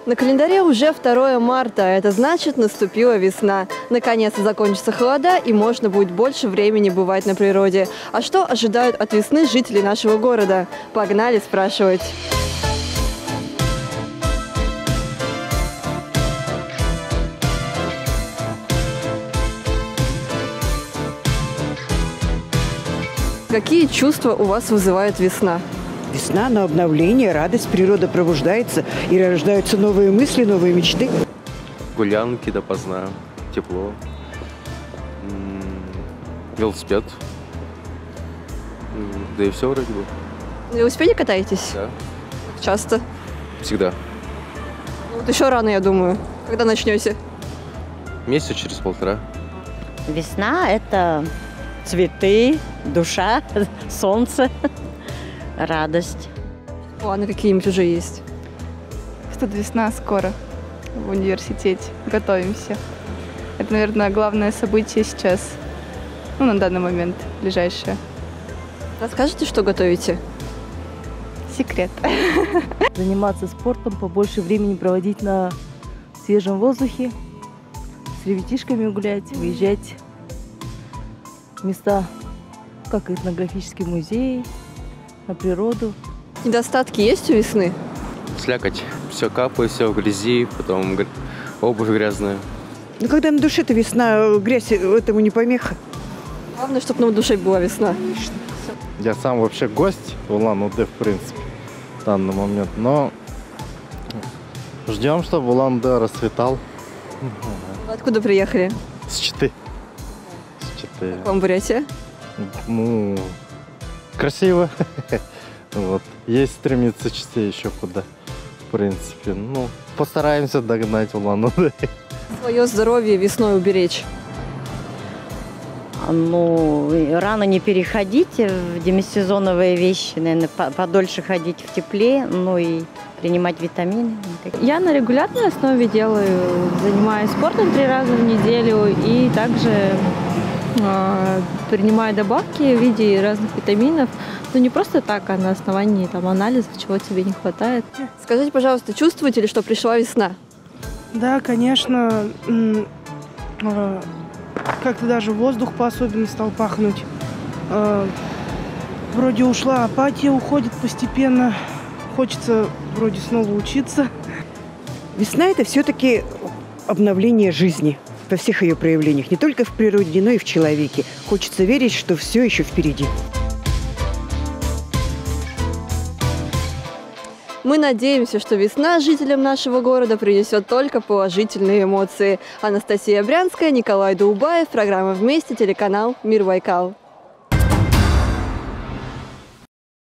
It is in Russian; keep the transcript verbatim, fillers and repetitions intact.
На календаре уже второе марта, это значит, наступила весна. Наконец-то закончатся холода и можно будет больше времени бывать на природе. А что ожидают от весны жители нашего города? Погнали спрашивать. Какие чувства у вас вызывает весна? Весна, но обновление, радость, природа пробуждается и рождаются новые мысли, новые мечты. Гулянки допоздна, тепло, велосипед, да и все вроде бы. На велосипеде катаетесь? Да. Часто? Всегда. Ну, вот еще рано, я думаю. Когда начнете? Месяца через полтора. Весна – это цветы, душа, солнце, радость. Планы какие-нибудь уже есть? Что-то весна скоро в университете. Готовимся. Это, наверное, главное событие сейчас. Ну, на данный момент, ближайшее. Расскажите, что готовите? Секрет. Заниматься спортом, побольше времени проводить на свежем воздухе, с ребятишками гулять, выезжать в места, как этнографический музей, на природу. Недостатки есть у весны? Слякоть. Все капает, все в грязи, потом обувь грязная. Ну, когда на душе-то весна, грязь этому не помеха. Главное, чтобы на душе была весна. Я сам вообще гость в Улан-Удэ, в принципе, в данный момент. Но ждем, чтобы Улан-Удэ расцветал. Откуда приехали? С Читы. С Читы. К вам Бурятия? Ну, красиво. Вот. Есть стремиться Чите еще куда, в принципе. Ну, постараемся догнать Улан-Удэ. Свое здоровье весной уберечь. Ну, рано не переходить в демисезоновые вещи, наверное, подольше ходить в тепле, ну и принимать витамины. Я на регулярной основе делаю, занимаюсь спортом три раза в неделю и также э, принимаю добавки в виде разных витаминов. Ну, не просто так, а на основании там, анализов, чего тебе не хватает. Скажите, пожалуйста, чувствуете ли, что пришла весна? Да, конечно. Как-то даже воздух по-особенному стал пахнуть. Вроде ушла апатия, уходит постепенно. Хочется вроде снова учиться. Весна – это все-таки обновление жизни во всех ее проявлениях. Не только в природе, но и в человеке. Хочется верить, что все еще впереди. Мы надеемся, что весна жителям нашего города принесет только положительные эмоции. Анастасия Брянская, Николай Даубаев, программа «Вместе», телеканал «Мир Байкал».